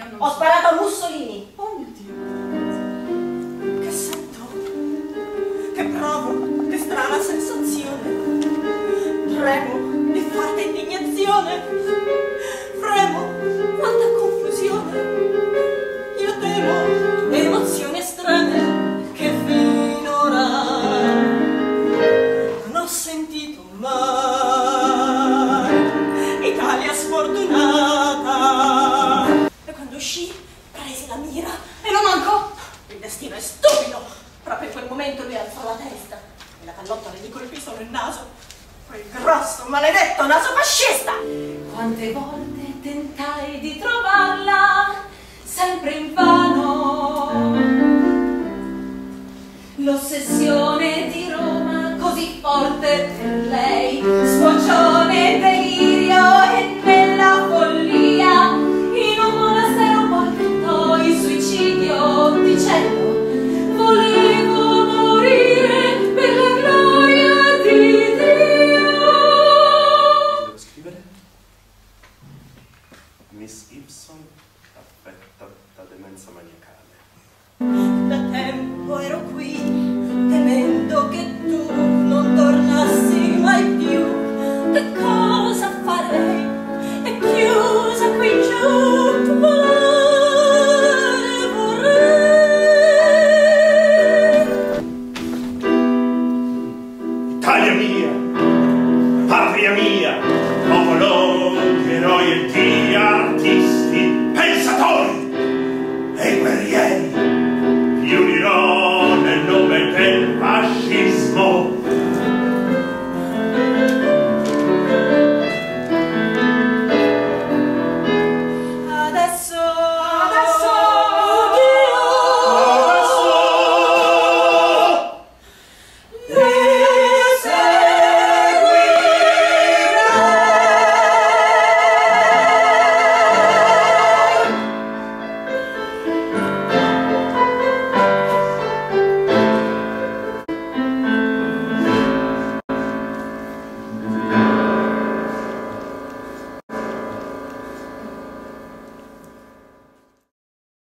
Ho sparato a Mussolini. Oh mio Dio. Che sento? Che provo? Che strana sensazione. Tremo di forte indignazione. Fremo, quanta confusione. Io temo le emozioni estreme che finora non ho sentito mai. Italia sfortunata. E quando uscì, presi la mira e lo mancò. Il destino è stupido. Proprio in quel momento lui alzò la testa e la pallottola gli colpì solo il naso. Quel grosso, maledetto naso fascista! Quante volte tentai di trovarla, sempre invano. L'ossessione di Roma, così forte per lei, sfociò nel delirio e nella follia. In un monastero poi tentò il suicidio, dicendo: volevo morire per la gloria di Dio. Devo scrivere? Miss Gibson affetta da demenza maniacale. Da tempo ero qui